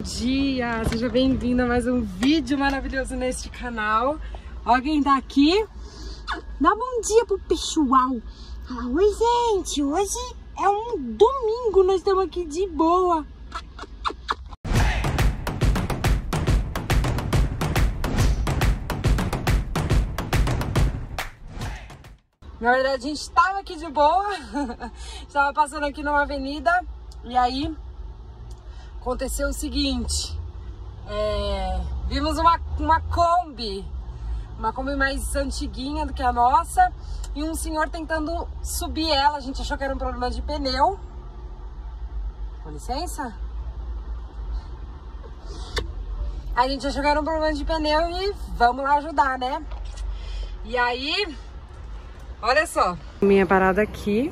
Bom dia, seja bem-vindo a mais um vídeo maravilhoso neste canal. Olha quem tá aqui. Dá bom dia pro pessoal. Fala, oi gente, hoje é um domingo, nós estamos aqui de boa. Na verdade a gente estava aqui de boa, estava passando aqui numa avenida e aí aconteceu o seguinte, vimos uma Kombi mais antiguinha do que a nossa e um senhor tentando subir ela. A gente achou que era um problema de pneu. Com licença? A gente achou que era um problema de pneu e vamos lá ajudar, né? E aí, olha só. Minha parada aqui.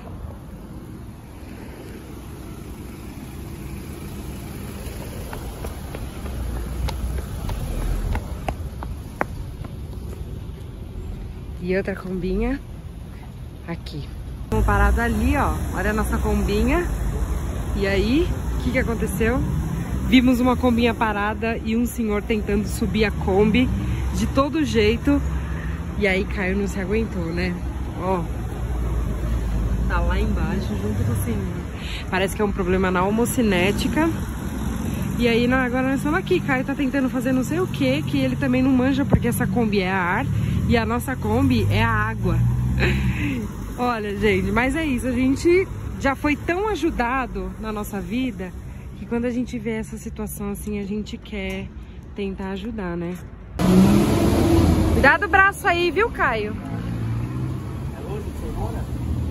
E outra combinha aqui. Uma parada ali, ó. Olha a nossa combinha. E aí, o que aconteceu? Vimos uma combinha parada e um senhor tentando subir a Kombi de todo jeito. E aí Caio não se aguentou, né? Ó. Tá lá embaixo junto com o senhor. Parece que é um problema na homocinética. E aí agora nós estamos aqui. Caio tá tentando fazer não sei o que ele também não manja, porque essa Kombi é a ar. E a nossa Kombi é a água. Olha, gente, mas é isso. A gente já foi tão ajudado na nossa vida que quando a gente vê essa situação assim, a gente quer tentar ajudar, né? Cuidado o braço aí, viu, Caio? É longe que você mora?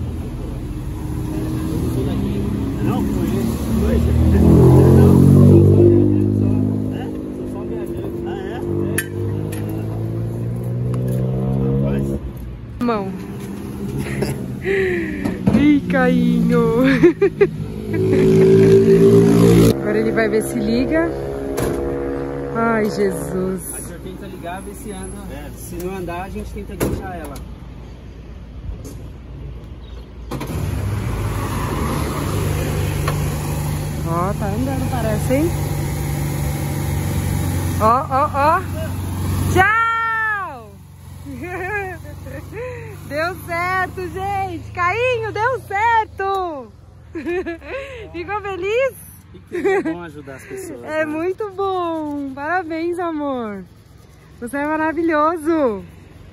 Não, foi Mão. Ih, Cainho. Agora ele vai ver se liga. Ai, Jesus. A gente tenta ligar, ver se anda. Se não andar, a gente tenta deixar ela. Ó, tá andando, parece, hein? Ó, ó, ó. Tchau! Deu certo, gente! Cainho, deu certo! Ficou feliz? É bom ajudar as pessoas. É, né? Muito bom! Parabéns, amor! Você é maravilhoso!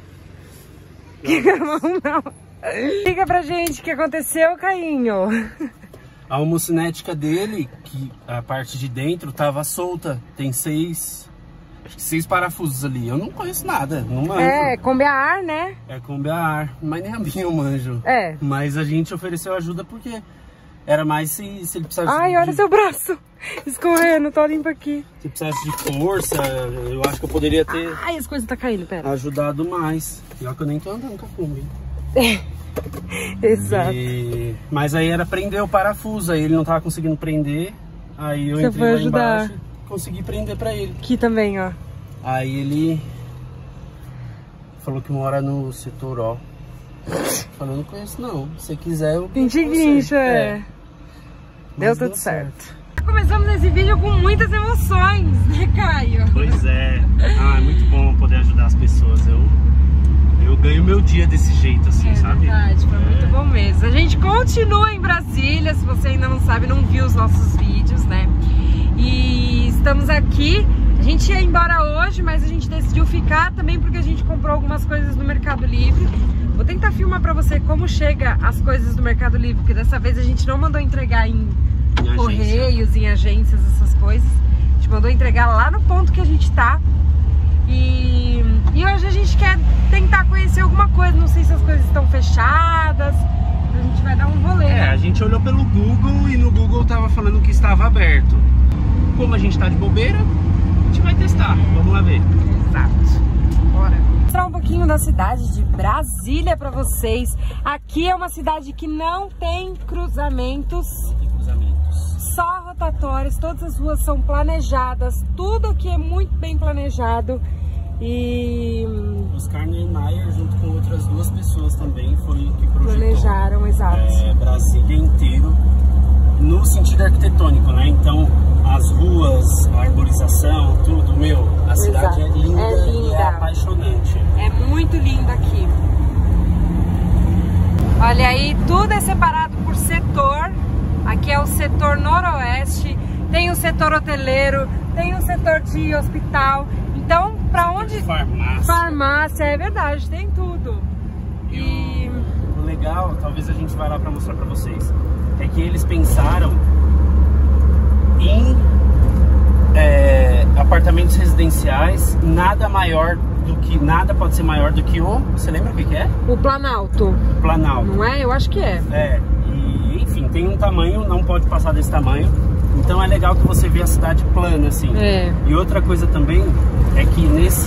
Não. Liga pra gente o que aconteceu, Cainho! A homocinética dele, que a parte de dentro tava solta, tem 6 parafusos ali. Eu não conheço nada, não manjo. É, Kombi a ar, né? É Kombi a ar, mas nem a minha eu manjo. É. Mas a gente ofereceu ajuda porque era mais se ele precisasse... Ai, olha seu braço escorrendo, tô limpo aqui. Se precisasse de força, eu acho que eu poderia ter... Ai, as coisas tá caindo, pera. Ajudado mais. Pior que eu nem tô andando com a Kombi. Exato. Mas aí era prender o parafuso, aí ele não tava conseguindo prender. Aí eu Você entrei foi lá ajudar. embaixo e consegui prender pra ele. Aqui também, ó. Aí ele falou que mora no setor O. Falou, não conheço não. Se você quiser, eu guincho, Deu tudo certo. Começamos esse vídeo com muitas emoções, né, Caio? Pois é. Ah, é muito bom poder ajudar as pessoas. Eu ganho meu dia desse jeito, assim, sabe? É verdade, foi muito bom mesmo. A gente continua em Brasília, se você ainda não sabe, não viu os nossos vídeos, né? E estamos aqui. A gente ia embora hoje, mas a gente decidiu ficar também porque a gente comprou algumas coisas no Mercado Livre. Vou tentar filmar pra você como chega as coisas do Mercado Livre, porque dessa vez a gente não mandou entregar em correios, em agências, essas coisas. A gente mandou entregar lá no ponto que a gente tá. E hoje a gente quer tentar conhecer alguma coisa. Não sei se as coisas estão fechadas. A gente vai dar um rolê. A gente olhou pelo Google e no Google tava falando que estava aberto. Como a gente tá de bobeira, a gente vai testar. Vamos lá ver. Exato. Bora. Vou mostrar um pouquinho da cidade de Brasília pra vocês. Aqui é uma cidade que não tem cruzamentos. Só rotatórios, todas as ruas são planejadas, tudo aqui é muito bem planejado. E Oscar Niemeyer, junto com outras 2 pessoas também, foi que planejaram, exato. Brasília inteiro no sentido arquitetônico, né? Então as ruas, a árvore apaixonante. É muito lindo aqui. Olha aí, tudo é separado por setor. Aqui é o setor noroeste, tem o setor hoteleiro, tem o setor de hospital. Então, pra onde... Farmácia. Farmácia, é verdade, tem tudo. E o legal, talvez a gente vá lá pra mostrar pra vocês, é que eles pensaram em apartamentos residenciais, nada pode ser maior do que o... Você lembra o que é? O Planalto. O Planalto. Não é? Eu acho que é. É, e enfim, tem um tamanho, não pode passar desse tamanho. Então é legal que você vê a cidade plana, assim. É. E outra coisa também é que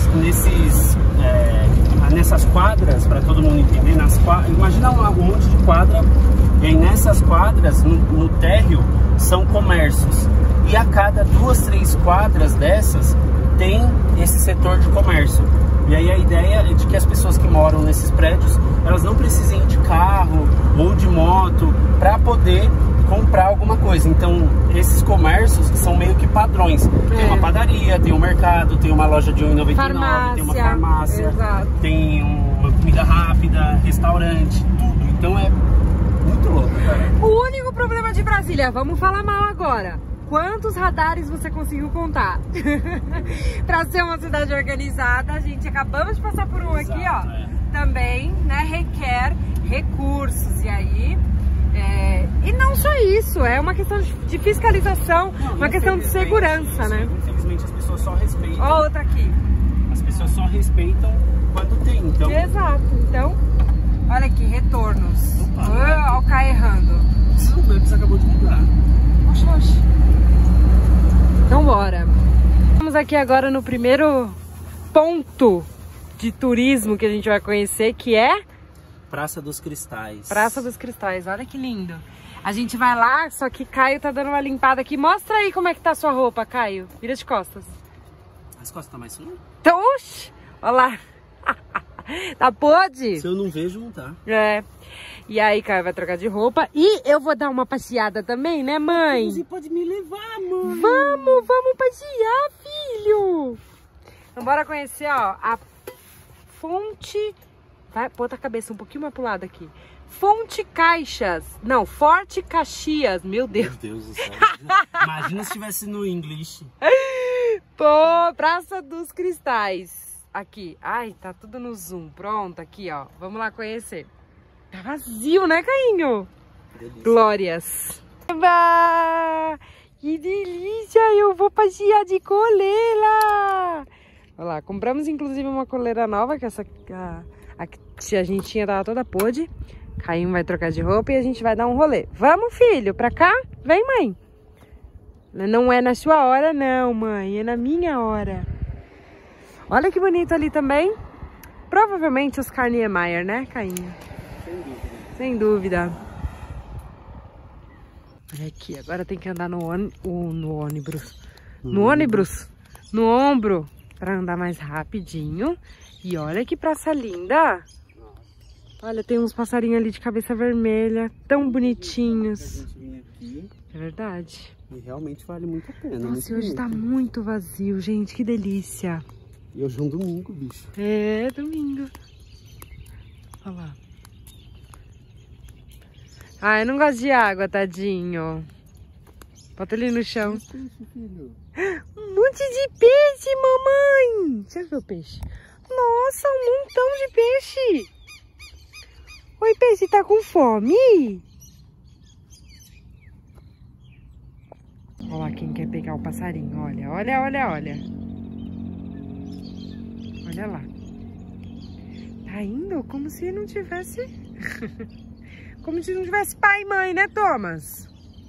nessas quadras, para todo mundo entender, imagina um monte de quadra, e aí nessas quadras, no térreo, são comércios. E a cada 2, 3 quadras dessas, tem esse setor de comércio. E aí a ideia é de que as pessoas que moram nesses prédios, elas não precisem ir de carro ou de moto para poder comprar alguma coisa. Então, esses comércios são meio que padrões. Tem uma padaria, tem um mercado, tem uma loja de R$1,99, tem uma farmácia, exato. Tem uma comida rápida, restaurante, tudo. Então é muito louco, cara. O único problema de Brasília, vamos falar mal agora. Quantos radares você conseguiu contar? Para ser uma cidade organizada, a gente acabamos de passar por um aqui, ó. Também, né, requer recursos. E aí, e não só isso, é uma questão de fiscalização, uma questão de segurança, né? Infelizmente as pessoas só respeitam. Ó, outra aqui. As pessoas só respeitam quando tem, então. Exato, então, olha aqui, retornos. Olha o carro errando. O Maps acabou de mudar. Oxe. Então bora. Estamos aqui agora no primeiro ponto de turismo que a gente vai conhecer, que é Praça dos Cristais. Praça dos Cristais, olha que lindo. A gente vai lá, só que Caio tá dando uma limpada aqui. Mostra aí como é que tá a sua roupa, Caio. Vira de costas. As costas tá mais sujas? Então, oxi, olha lá. Tá podre? Se eu não vejo, não tá. É. E aí, Caio vai trocar de roupa. E eu vou dar uma passeada também, né, mãe? Você pode me levar, mãe. Vamos passear, filho. Então bora conhecer, ó, a fonte... Vai, bota a cabeça um pouquinho mais pro lado aqui. Fonte Caixas. Não, Forte Caxias. Meu Deus. Meu Deus do céu. Imagina se tivesse no English. Pô, Praça dos Cristais. Aqui. Ai, tá tudo no zoom. Pronto, aqui, ó. Vamos lá conhecer. Tá vazio, né, Cainho? Delícia. Glórias. Eba! Que delícia! Eu vou passear de coleira. Olha lá, compramos inclusive uma coleira nova, que essa... a gente tinha, tava toda podre. Caio vai trocar de roupa e a gente vai dar um rolê. Vamos, filho, pra cá? Vem, mãe. Não é na sua hora, não, mãe. É na minha hora. Olha que bonito ali também. Provavelmente Oscar Niemeyer, né, Cainho? Sem dúvida. Sem dúvida. Olha aqui, agora tem que andar no ônibus. No ônibus? No ombro. Pra andar mais rapidinho. E olha que praça linda. Olha, tem uns passarinhos ali de cabeça vermelha, tão bonitinhos. É verdade. E realmente vale muito a pena. Nossa, hoje tá muito vazio, gente, que delícia. E hoje é um domingo, bicho. É, domingo. Olha lá. Ai, eu não gosto de água, tadinho. Bota ele no chão. Um monte de peixe, mamãe. Você viu o peixe? Nossa, um montão de peixe. Oi, peixe, tá com fome? Olha lá quem quer pegar o passarinho. Olha. Olha lá. Tá indo como se não tivesse... como se não tivesse pai e mãe, né, Thomas?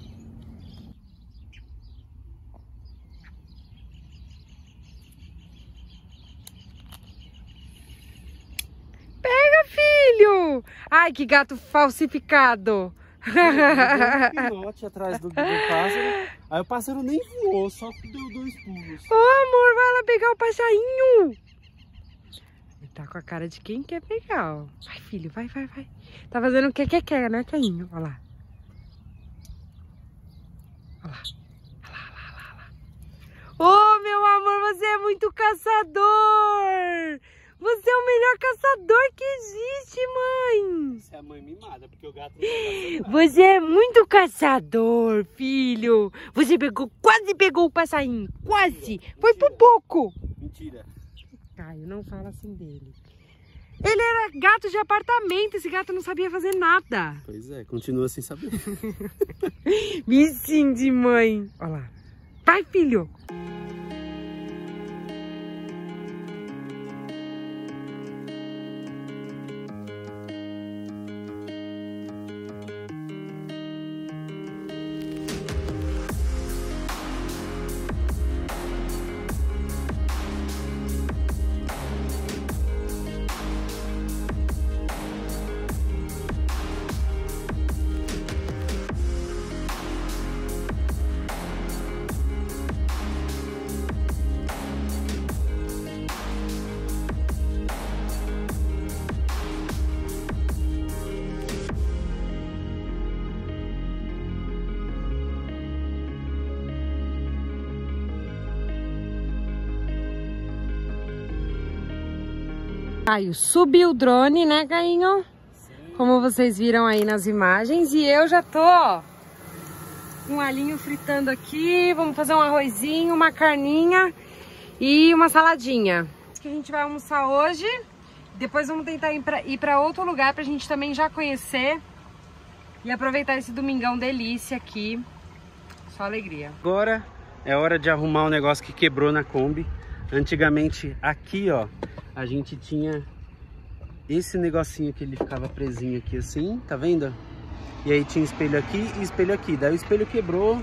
Pega, filho! Ai, que gato falsificado! Um pinote atrás do pássaro. Aí o pássaro nem voou, só deu 2 pulos. Ô, amor, vai lá pegar o passarinho! Ele tá com a cara de quem quer pegar, ó. Vai, filho, vai. Tá fazendo o que quer, né, Cainho? Olha lá. Olha lá. Ô, meu amor, você é muito caçador! Você é o melhor caçador que existe, mãe. Você é a mãe mimada, porque o gato não vai caçar. Você é muito caçador, filho. Você quase pegou o passarinho. Quase. Foi por pouco. Mentira. Caio, não fala assim dele. Ele era gato de apartamento. Esse gato não sabia fazer nada. Pois é, continua sem saber. Me sente, mãe. Olha lá. Vai, filho. Caio subiu o drone, né, Cainho? Sim. Como vocês viram aí nas imagens. E eu já tô, ó, com um alhinho fritando aqui. Vamos fazer um arrozinho, uma carninha e uma saladinha. Acho que a gente vai almoçar hoje. Depois vamos tentar ir pra outro lugar pra gente também já conhecer. E aproveitar esse domingão delícia aqui. Só alegria. Agora é hora de arrumar um negócio que quebrou na Kombi. Antigamente aqui, ó, a gente tinha esse negocinho que ele ficava presinho aqui assim, tá vendo? E aí tinha espelho aqui e espelho aqui. Daí o espelho quebrou.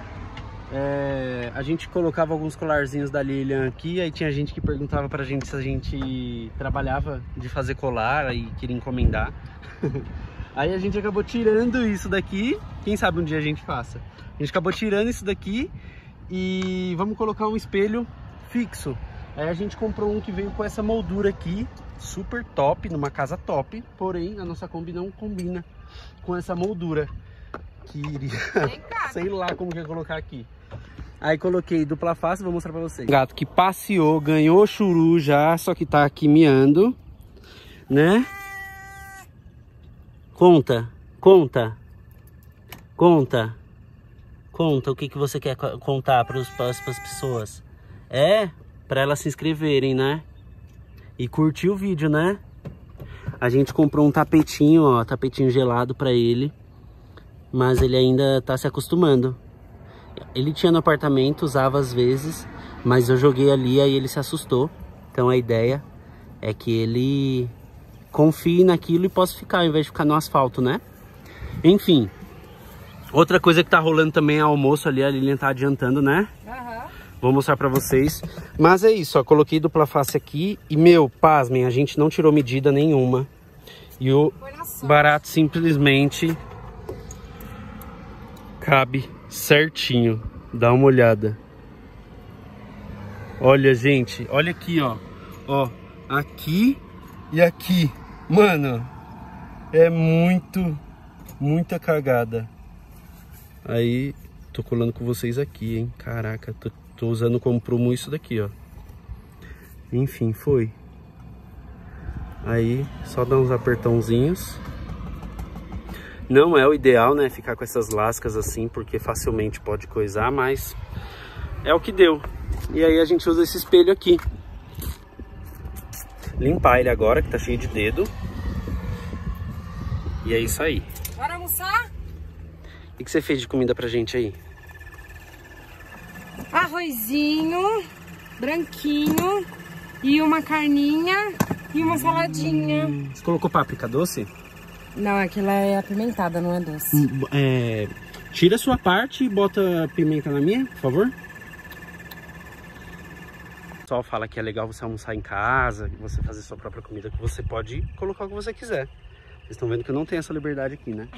A gente colocava alguns colarzinhos da Lilian aqui. Aí tinha gente que perguntava pra gente se a gente trabalhava de fazer colar e queria encomendar. Aí a gente acabou tirando isso daqui. Quem sabe um dia a gente faça. A gente acabou tirando isso daqui e vamos colocar um espelho fixo. Aí a gente comprou um que veio com essa moldura aqui, super top, numa casa top. Porém, a nossa Kombi não combina com essa moldura. Que iria... sei lá como que ia colocar aqui. Aí coloquei dupla face, vou mostrar pra vocês. Gato que passeou, ganhou churu já, só que tá aqui miando, né? Conta, conta, conta, conta o que você quer contar para as pessoas. Para elas se inscreverem, né? E curtir o vídeo, né? A gente comprou um tapetinho, ó, tapetinho gelado para ele. Mas ele ainda tá se acostumando. Ele tinha no apartamento, usava às vezes, mas eu joguei ali, aí ele se assustou. Então a ideia é que ele confie naquilo e possa ficar, ao invés de ficar no asfalto, né? Enfim. Outra coisa que tá rolando também é almoço ali, a Lilian tá adiantando, né? Vou mostrar pra vocês. Mas é isso, ó, coloquei dupla face aqui e, meu, pasmem, a gente não tirou medida nenhuma. E o barato simplesmente cabe certinho. Dá uma olhada. Olha, gente, olha aqui, ó. Ó, aqui e aqui. Mano, é muita cagada. Aí, tô colando com vocês aqui, hein. Caraca, tô usando como prumo isso daqui, ó. Enfim, foi. Aí, só dar uns apertãozinhos. Não é o ideal, né, ficar com essas lascas assim, porque facilmente pode coisar, mas é o que deu. E aí a gente usa esse espelho aqui. Limpar ele agora, que tá cheio de dedo. E é isso aí. Bora almoçar? O que você fez de comida pra gente aí? Arrozinho, branquinho e uma carninha e uma saladinha. Você colocou páprica doce? Não, aquela é apimentada, não é doce. Tira a sua parte e bota pimenta na minha, por favor. O pessoal fala que é legal você almoçar em casa, você fazer sua própria comida, que você pode colocar o que você quiser. Vocês estão vendo que eu não tenho essa liberdade aqui, né?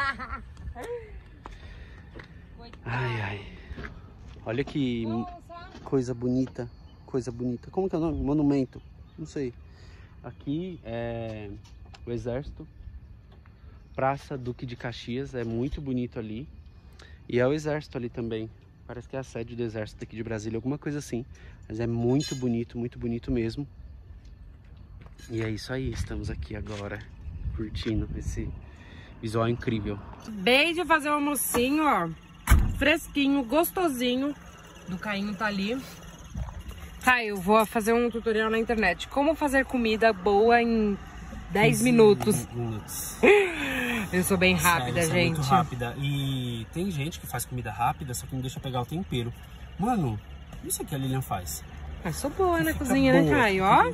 Ai, ai. Olha que coisa bonita. Coisa bonita. Como que é o nome? Monumento. Não sei. Aqui é o Exército. Praça Duque de Caxias. É muito bonito ali. E é o Exército ali também. Parece que é a sede do Exército aqui de Brasília. Alguma coisa assim. Mas é muito bonito mesmo. E é isso aí, estamos aqui agora curtindo esse visual incrível. Acabei de fazer um almocinho, ó, fresquinho, gostosinho. Do Cainho tá ali. Caio, vou fazer um tutorial na internet. Como fazer comida boa em 10 minutos. Eu sou bem rápida, sério, gente. Muito rápida. E tem gente que faz comida rápida, só que não deixa pegar o tempero. Mano, isso aqui a Lilian faz. Mas sou boa na cozinha, né, Caio? Ó.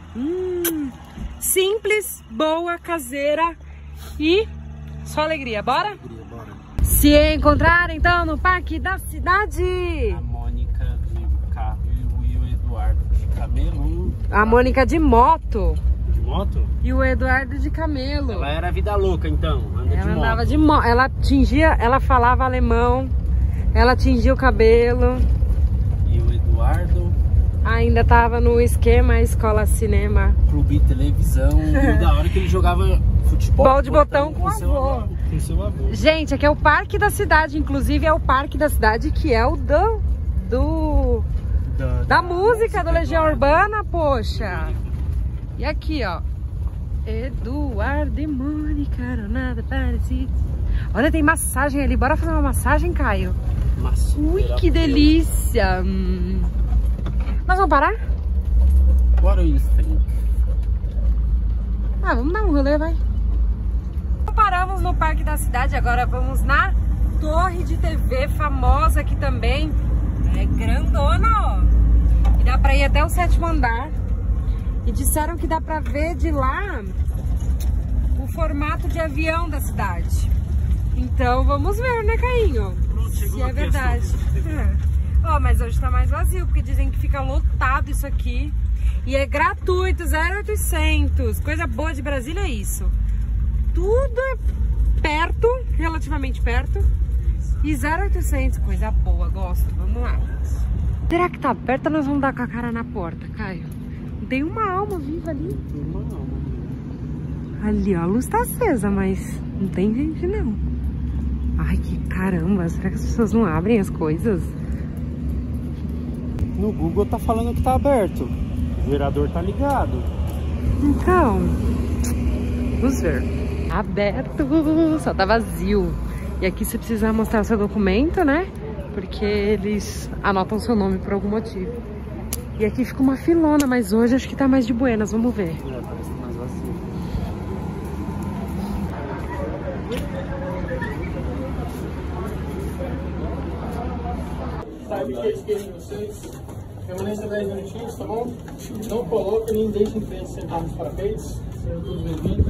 Simples, boa, caseira e só alegria. Bora? Bora. Se encontrar, então, no Parque da Cidade. A Mônica de carro e o Eduardo de camelo. A Mônica de moto. De moto? E o Eduardo de camelo. Ela era vida louca, então. Ela andava de moto. Ela falava alemão. Ela tingia o cabelo. E o Eduardo? Ainda tava no esquema escola cinema. Clube televisão. E da hora que ele jogava futebol de botão com o avô. Com seu avô. Gente, aqui é o Parque da Cidade. Inclusive é o Parque da Cidade que é o da música do Legião Urbana, poxa. E aqui, ó. Eduardo e Mônica, eram nada parecido. Olha, tem massagem ali. Bora fazer uma massagem, Caio? Ui, que delícia. Nós vamos parar? What do you think? Ah, vamos dar um rolê, vai. Paramos no Parque da Cidade, agora vamos na Torre de TV, famosa aqui também. É grandona, ó. E dá pra ir até o 7º andar. E disseram que dá pra ver de lá o formato de avião da cidade. Então vamos ver, né, Cainho? Se é verdade. Ó, mas hoje tá mais vazio, porque dizem que fica lotado isso aqui. E é gratuito, 0800. Coisa boa de Brasília é isso. Tudo é perto, relativamente perto. E 0800, coisa boa, gosto. Vamos lá. Será que tá aberto ou nós vamos dar com a cara na porta, Caio? Tem uma alma viva ali. Uma alma. Ali, ó, a luz tá acesa, mas não tem gente, não. Ai, que caramba, será que as pessoas não abrem as coisas? No Google tá falando que tá aberto. O gerador tá ligado. Então, vamos ver. Aberto, só tá vazio. E aqui você precisa mostrar seu documento, né? Porque eles anotam seu nome por algum motivo. E aqui fica uma filona, mas hoje acho que tá mais de buenas, vamos ver. É, parece mais vazio. Sabe que eles querem vocês. Permaneça 10 minutinhos, tá bom? Não coloca nem deixe em frente sentar nos parapetes. Sejam todos bem-vindos.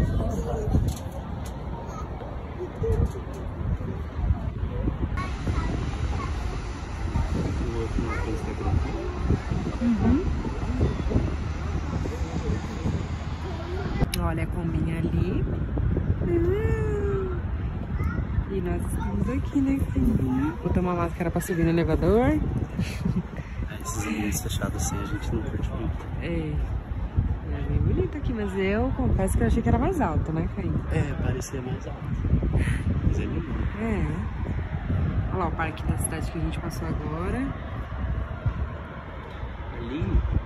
Olha a combinha ali. E nós estamos aqui, né? Vou tomar máscara pra subir no elevador. Esses ambientes fechados assim a gente não curte muito. É bem bonito aqui, mas eu confesso que eu achei que era mais alto, né, Caio? É, parecia mais alto. Mas é lindo. É. Olha lá o Parque da Cidade que a gente passou agora. Ali,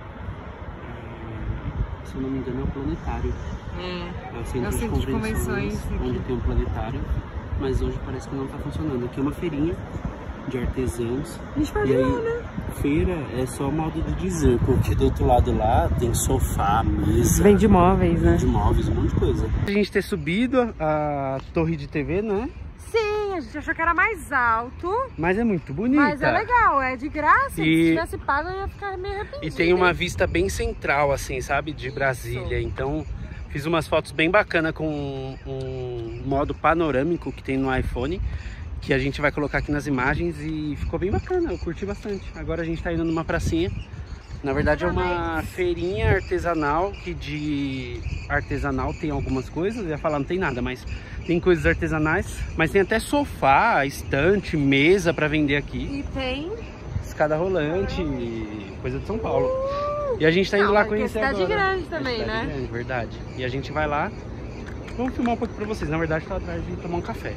se eu não me engano, é o planetário. É o centro de convenções, onde tem um planetário. Mas hoje parece que não tá funcionando. Aqui é uma feirinha de artesãos. A gente pode ir lá, né? Feira é só modo de dizer, porque do outro lado lá tem sofá, mesa. Vende móveis, né? Vende móveis, um monte de coisa. A gente ter subido a torre de TV, né? Sim, a gente achou que era mais alto. Mas é muito bonita. Mas é legal, é de graça. Se tivesse pago eu ia ficar meio arrependido. E tem uma vista bem central, assim, sabe? De Brasília. Isso. Então, fiz umas fotos bem bacanas com um modo panorâmico que tem no iPhone, que a gente vai colocar aqui nas imagens e ficou bem bacana, eu curti bastante. Agora a gente tá indo numa pracinha. Na verdade é uma feirinha artesanal, que de artesanal tem algumas coisas, eu ia falar não tem nada, mas tem coisas artesanais, mas tem até sofá, estante, mesa pra vender aqui. E tem escada rolante, coisa de São Paulo. E a gente tá indo lá conhecer agora. Cidade grande também, né? Grande, verdade. E a gente vai lá, vamos filmar um pouco pra vocês, na verdade tô atrás de tomar um café.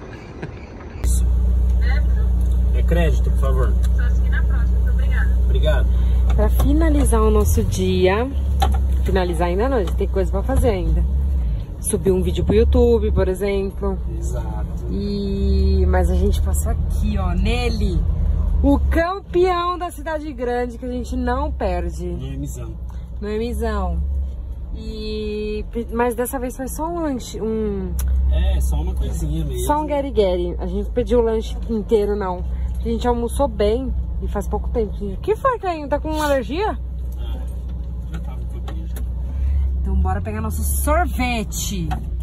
É crédito, por favor. Só seguir na próxima, muito obrigada. Obrigado. Para finalizar o nosso dia, finalizar ainda não, a gente tem coisa pra fazer ainda. Subir um vídeo pro YouTube, por exemplo. Exato. Mas a gente passou aqui, ó, nele. O campeão da cidade grande que a gente não perde. Noemizão. Noemizão. Mas dessa vez foi só um lanche, só uma coisinha mesmo. Só um gueri-gueri. A gente pediu o lanche inteiro, não. A gente almoçou bem e faz pouco tempo. O que foi, Caio? Tá com alergia? Já tava com alergia. Então bora pegar nosso sorvete.